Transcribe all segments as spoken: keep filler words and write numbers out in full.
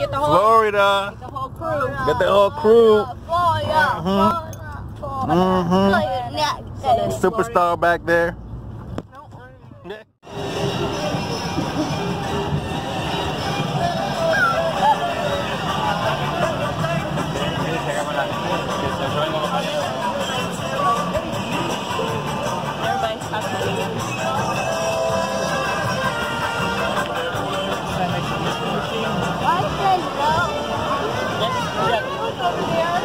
get the whole Florida. Get the whole crew. Get the whole crew. Florida. Mm-hmm. Superstar back there. Yeah. Everybody's talking. Why is that low? What's over there?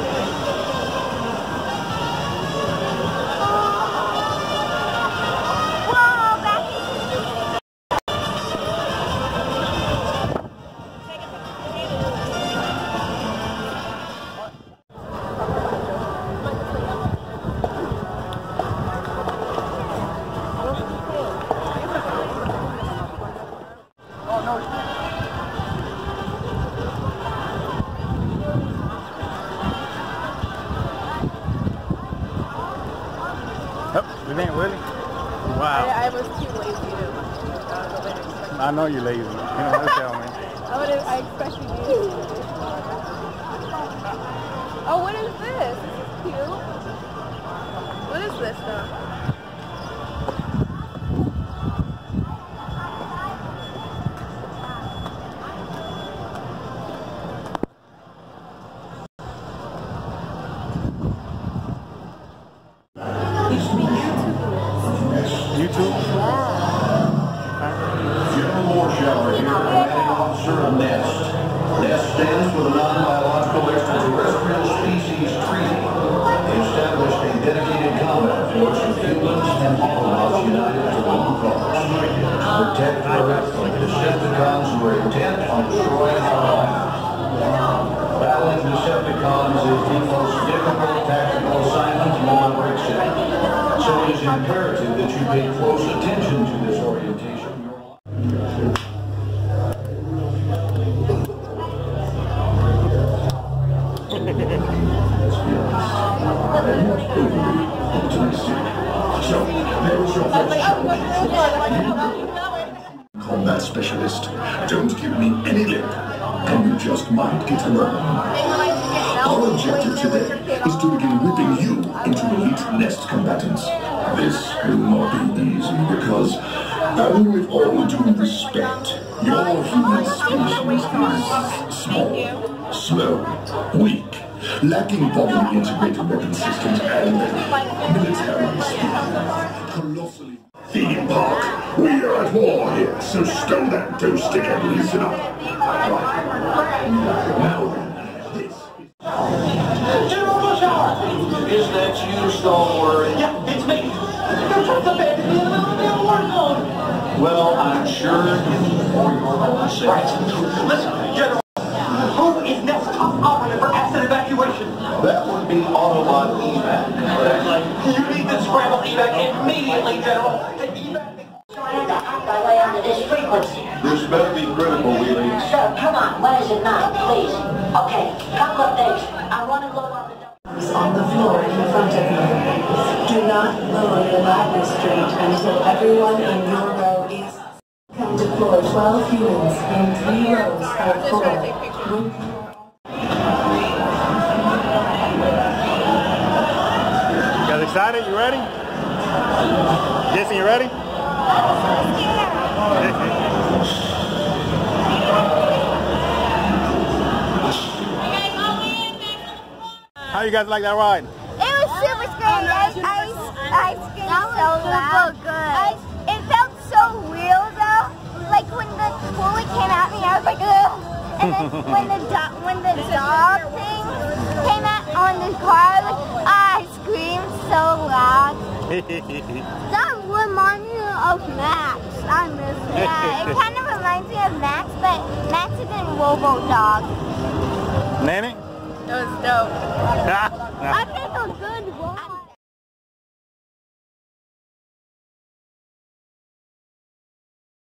Whoa, back. Oh, it ain't really? Wow. I, I was too lazy to uh, I know you're lazy. You don't want to tell me. I would have, I expected you. Oh, what is this? This is cute. What is this though? YouTube? General Moore Shower here, commanding officer of NEST. NEST stands for the Non-Biological Extraterrestrial Species Treaty. They established a dedicated combat force of humans and Autobots united to one cause: protect Earth from Decepticons who are intent on destroying our life. Battling Decepticons is the most difficult tactical assignment you will ever accept. So it is imperative that you pay close attention to this orientation. Combat specialist, don't give me any lip, and you just might get along. Our objective today is to begin whipping you into elite NEST combatants. This will not be easy because, and with all due respect, your human species is small, slow, weak, lacking bodily integrated weapon systems and military speed. Colossally. Theme park, we are at war here, so stow that dough stick and listen up. Now then, this is... General Bush, is that you, Stalwart? Yeah, it's me. They're trying to bed me in the middle of the war zone. Well, I'm sure it's for your own sake. Right. Listen, General, who is NEST top operative for asset evacuation? That would be Autobot evac. You need to scramble evac immediately, General. The evac... I lay under this frequency. This better be critical, Wheelie. Sir, come on, what is it now, please? Okay, couple of things. I want to load on the... On the floor in front of you. Do not lower the ladder straight until everyone in your row is... Come deploy twelve humans in three rows of four. You guys excited? You ready? Jason, you ready? How you guys like that ride? It was super scary. I, I, I screamed so loud. I, it felt so real though. Like when the bullet came at me, I was like, ugh. And then when the do when the dog thing came at on the car, I was like, ah, I screamed so loud. That reminds me of Max. I miss that. It kind of reminds me of Max, but Max is in Robo Dog. Nanny? It was dope. I think a good one.